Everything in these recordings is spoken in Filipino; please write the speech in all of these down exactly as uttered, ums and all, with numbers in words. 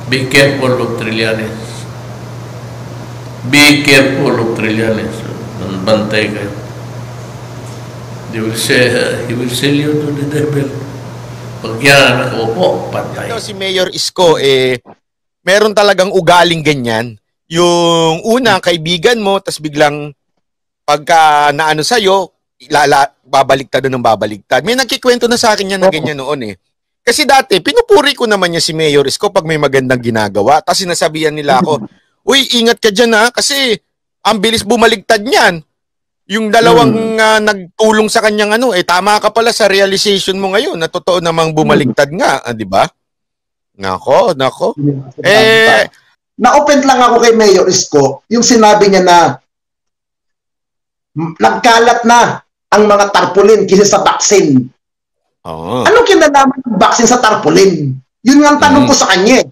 Be careful of Trillanes. Be careful of Trillanes. Bantay kayo. They will say, uh, he will sell you to the devil. Pag yan, opo, patay. Ito si Mayor Isko, eh, meron talagang ugaling ganyan. Yung una, kaibigan mo, tas biglang pagka naano sa'yo, lala, babaliktad ng babaliktad. May nagkikwento na sa akin yan na ganyan noon eh. Kasi dati, pinupuri ko naman niya si Mayor Isko pag may magandang ginagawa. Tapos sinasabihan nila ako, uy, ingat ka dyan ha, kasi ang bilis bumaligtad niyan. Yung dalawang hmm. uh, nagtulong sa kanyang ano, eh tama ka pala sa realization mo ngayon na totoo namang bumaligtad nga, ah, di ba? Nako, nako. Eh, na-open lang ako kay Mayor Isko, yung sinabi niya na nagkalat na ang mga tarpaulin kaysa sa vaccine. Oh. Anong kinalaman ng vaccine sa tarpaulin? Yun nga ang tanong mm. ko sa kanya.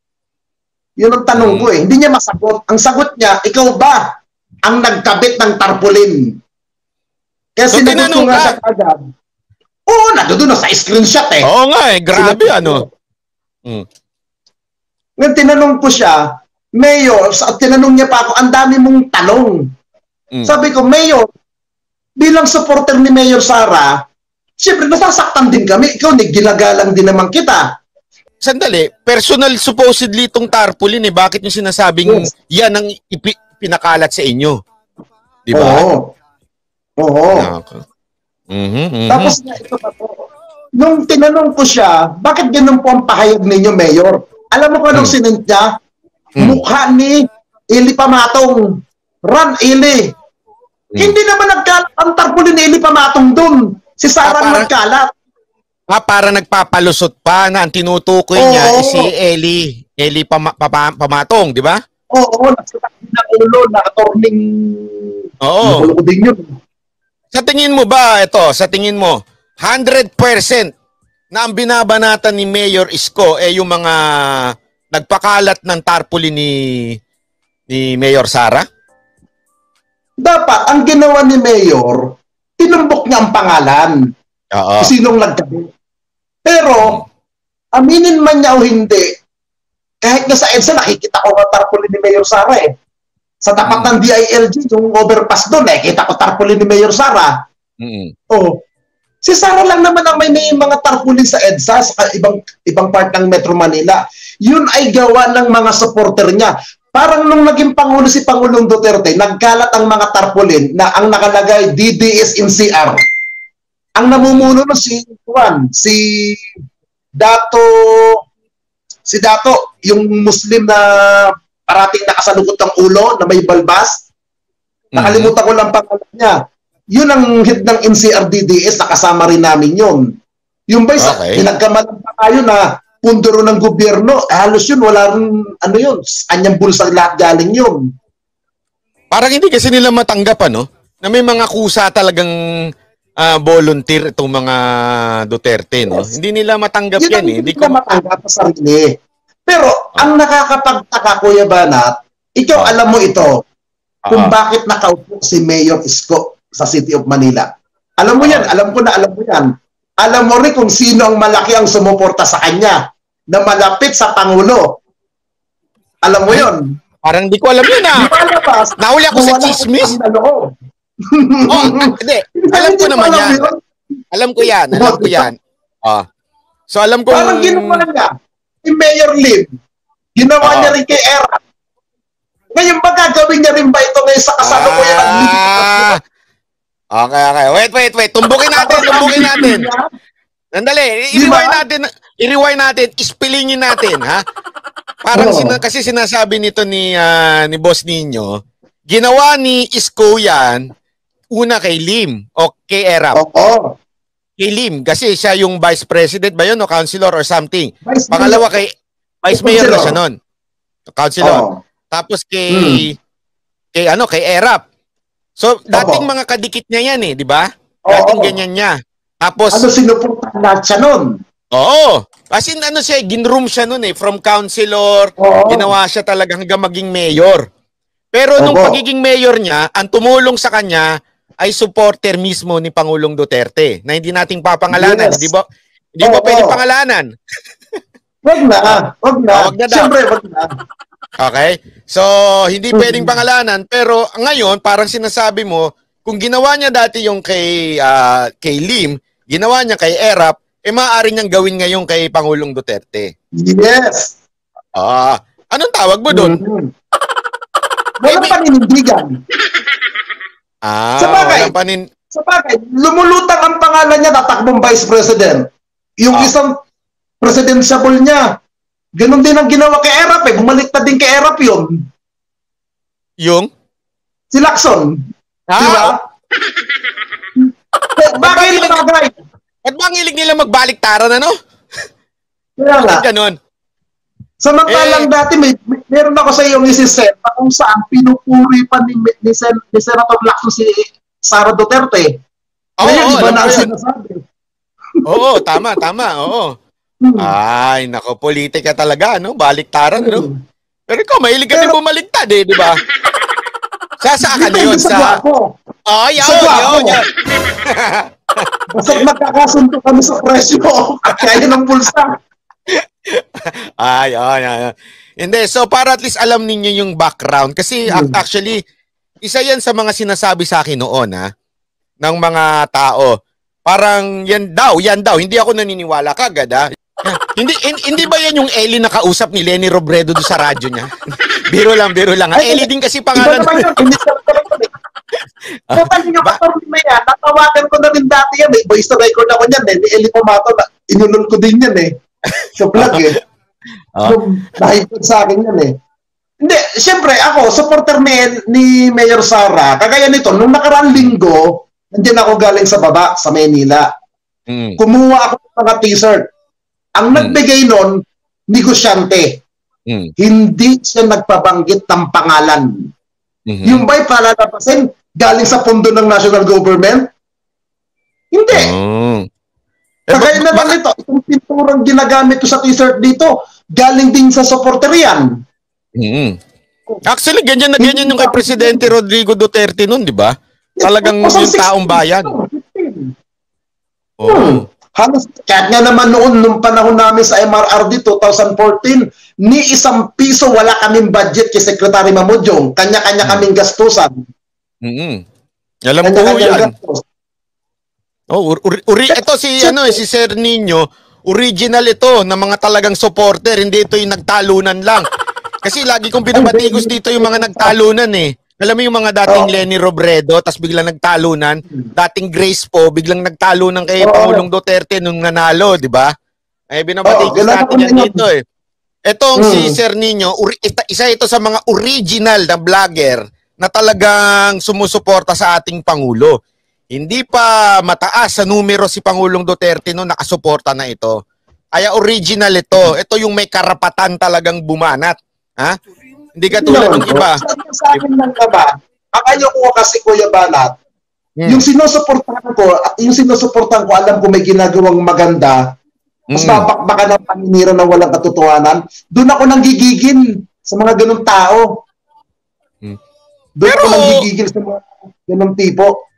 Yun ang tanong mm. ko eh. Hindi niya masagot. Ang sagot niya, ikaw ba ang nagkabit ng tarpaulin? Kaya so, sinagot ko nga siya agad. Oo, nandoon na sa screenshot eh. Oo nga eh, grabe sinagot ano. Mm. Ngayon tinanong ko siya, Mayor, sa, tinanong niya pa ako, ang dami mong tanong. Mm. Sabi ko, Mayor, bilang supporter ni Mayor Sara, siyempre nasasaktan din kami. Ikaw, ginagalang din naman kita. Sandali, personal supposedly itong tarpaulin eh. Bakit yung sinasabing yes. yan ang ipi pinakalat sa inyo? Di ba? Oo. Oo. Mm-hmm, mm-hmm. Tapos na ito pa po. Nung tinanong ko siya, bakit ganun po ang pahayag ninyo, Mayor? Alam mo ko anong mm. sinint niya? Mm. Mukha ni Eli Pamatong. Run, Eli. Hmm. Hindi naman nagkalat ang tarpaulin ni Eli Pamatong doon. Si Sara ah, nagkalat. Ah, para nagpapalusot pa na ang tinutukoy Oo. niya eh, si Eli. Eli Pama, Pama, Pamatong, di ba? Oo, nagsatak na ulo, nakatorning. Oo. Din yun. Sa tingin mo ba, ito, sa tingin mo, one hundred percent na ang binabanatan ni Mayor Isko eh yung mga nagpakalat ng tarpaulin ni, ni Mayor Sara? Dapat, ang ginawa ni Mayor, tinumbok niya ang pangalan. Oo. Sinong nagkabit. Pero, aminin man niya o hindi, kahit na sa EDSA, nakikita ko ang tarpaulin ni Mayor Sara eh. Sa tapat mm. ng D I L G, yung overpass doon, nakikita ko tarpaulin ni Mayor Sara. Mm. Oh. Si Sara lang naman ang may, may mga tarpaulin sa EDSA, sa ibang, ibang part ng Metro Manila. Yun ay gawa ng mga supporter niya. Parang nung naging Pangulo si Pangulong Duterte, nagkalat ang mga tarpaulin na ang nakalagay D D S in C R. Ang namumuno no si Juan, si Dato, si Dato, yung Muslim na parating nakasalukot ng ulo, na may balbas. Nakalimutan ko lang pangalan niya. Yun ang hit ng N C R D D S, nakasama rin namin yun. Yung ba, okay. Pinagkamalan pa tayo na punduro ng gobyerno, halos yun, wala rin, ano yun, anyang bulsa lahat galing yun. Parang hindi kasi nila matanggap, ano? Na may mga kusa talagang uh, volunteer itong mga Duterte, no? Yes. Hindi nila matanggap yun, yan eh. Hindi nila ko... matanggap sa sarili. Pero, ah. ang nakakapagtaka, Kuya Banat, ikaw ah. alam mo ito, kung ah. bakit nakaupo si Mayor Isko sa City of Manila. Alam mo ah. yan, alam ko na alam mo yan. Alam mo rin kung sino ang malaki ang sumuporta sa kanya na malapit sa Pangulo. Alam mo yon? Parang di ko alam yun ah. Nahuli ako sa chismis. Oh, hindi. Alam ko naman yan. Alam ko yan. Alam ko yan. Oh. So alam ko... Parang ginawa niya. Si Mayor Lim. Ginawa uh -oh. niya rin kay Era. Ngayon ba gagawin niya rin ba ito ngayon sa kasalukuyan ng ah. Okay, okay. Wait, wait, wait. Tumbukin natin, tumbukin natin. Nandali, i-rewind natin, i-rewind natin, ispilingin natin, ha? Parang sina, kasi sinasabi nito ni uh, ni Boss Nino, ginawa ni Isko yan, una kay Lim o kay Erap. Oo. Kay Lim, kasi siya yung Vice President ba yun o Councilor or something. Vice Pangalawa kay Vice Mayor na siya nun. Councilor. Oh. Tapos kay, hmm. kay ano, kay Erap. So, dating Opo. mga kadikit niya yan eh, di ba? Dating Oo. ganyan niya. Tapos... Ano, sinuportahan lahat siya nun? Oo. As in, ano siya, ginroom siya nun eh. From councilor, Oo. ginawa siya talaga hanggang maging mayor. Pero Opo. nung pagiging mayor niya, ang tumulong sa kanya ay supporter mismo ni Pangulong Duterte na hindi nating papangalanan. Yes. Di ba? Di ba pwede pangalanan? Wag na, wag na. Ah, wag na daw. Siyempre, wag na. Okay? So, hindi pwedeng pangalanan, pero ngayon, parang sinasabi mo, kung ginawa niya dati yung kay, ah, kay Lim, ginawa niya kay Erap, eh maaari niyang gawin ngayon kay Pangulong Duterte. Yes. Ah, anong tawag mo doon? Mm-hmm. Walang paninindigan. Ah, Sa bagay. walang panin... Sa bagay, lumulutang ang pangalan niya, tatakbong Vice President. Yung Ah. isang presidential niya, ganun din ang ginawa kay Erap eh. Bumaliktad din kay Erap yun. Yung? Si Lacson. Ah, Diba? Eh, bagay na bagay. At ba ang hilig nila magbaliktaran, ano? Kaya nga. Bakit ganun? Samantalang Eh. dati, may, may, meron ako sa iyo ni si Seta kung saan pinupuri pa ni, ni, Sen, ni Senator Lacson si Sara Duterte. Oo, Ngayon, oo, iba alam na ko ang yun. sinasabi. Oo, tama, tama, oo. Hmm. Ay, nako, politika talaga, no? Baliktaran, no? Hmm. Pero ikaw, mahilig ka din Pero- bumaliktad, eh, di ba? Sa saan ka na yun? Depende sa Sa... gwapo. Oh, yun, Sa gwapo. yun, yun. Basta magkakasundo kami sa presyo at kaya ng bulsa. Ay, ay, ay. ay. Hindi, so para at least alam ninyo yung background. Kasi ac- Hmm. actually, isa yan sa mga sinasabi sa akin noon, ha? Ng mga tao. Parang yan daw, yan daw. Hindi ako naniniwala kagad, ha? hindi hin- hindi ba yan yung Ellie na kausap ni Lenny Robredo doon sa radyo niya? biro lang, biro lang. Ha? Ellie din kasi Iba pangalan. naman yun. Hindi sa Total yung attorney na yan, natawagan ko na rin dati yan eh. Voice to record ako niyan eh. Ni Eli Pomato, na, inunod ko din yan eh. Sa vlog eh. Ah. So, nahipod sa akin yan eh. Hindi, siyempre ako, supporter ni, ni Mayor Sara, kagaya nito, nung nakaraang linggo, nandiyan ako galing sa baba, sa Maynila. Mm. Kumuha ako ng mga t-shirt. Ang Hmm. nagbigay nun, negosyante. Mm. Hindi siya nagpabanggit ng pangalan. Mhm. Yung ba'y palalapasin galing sa pondo ng national government? Hindi. Oh. Eh, Kagaya na ba- lang ito, itong pinturang ginagamit ko sa t-shirt dito, galing din sa supporter yan. Mm. Actually, ganyan na ganyan yung kay Presidente Rodrigo Duterte noon, di ba? Talagang yung taong bayan. Oo. Hmm. Halos, kahit nga naman noon, nung panahon namin sa M R R D twenty fourteen, ni isang piso wala kaming budget kay Secretary Mamudjong. Kanya-kanya kaming gastusan. Mm. Alam ko Kanya-kanya yan. gastos. Oh, uri, uri, ito si ano eh, si Sir Nino, original ito ng mga talagang supporter, hindi ito yung nagtalunan lang. Kasi lagi kong pinapatigos dito yung mga nagtalunan eh. Alam mo yung mga dating Oo. Lenny Robredo, tapos biglang nagtalunan, dating Grace po, biglang nagtalunan kay Oo. Pangulong Duterte nung nanalo, di ba? Ay binabatigos Oo, ganun natin ako yan yun. dito eh. Etong si Hmm. Sir Nino, uri, ita- isa ito sa mga original na vlogger na talagang sumusuporta sa ating Pangulo. Hindi pa mataas sa numero si Pangulong Duterte no, nakasuporta na ito. Kaya original ito. Ito yung may karapatan talagang bumanat. Ha? Hindi ka tulad ng iba. Sa, sa akin lang naman, ang ayaw ko kasi Kuya Banat, Hmm. yung sinusuportahan ko, at yung sinusuportahan ko, alam ko may ginagawang maganda, mas Hmm. babakbaka ng paninira na walang katotohanan, doon ako nanggigigil sa mga ganong tao. Hmm. Doon ako Pero- nanggigigil sa mga ganong tipo.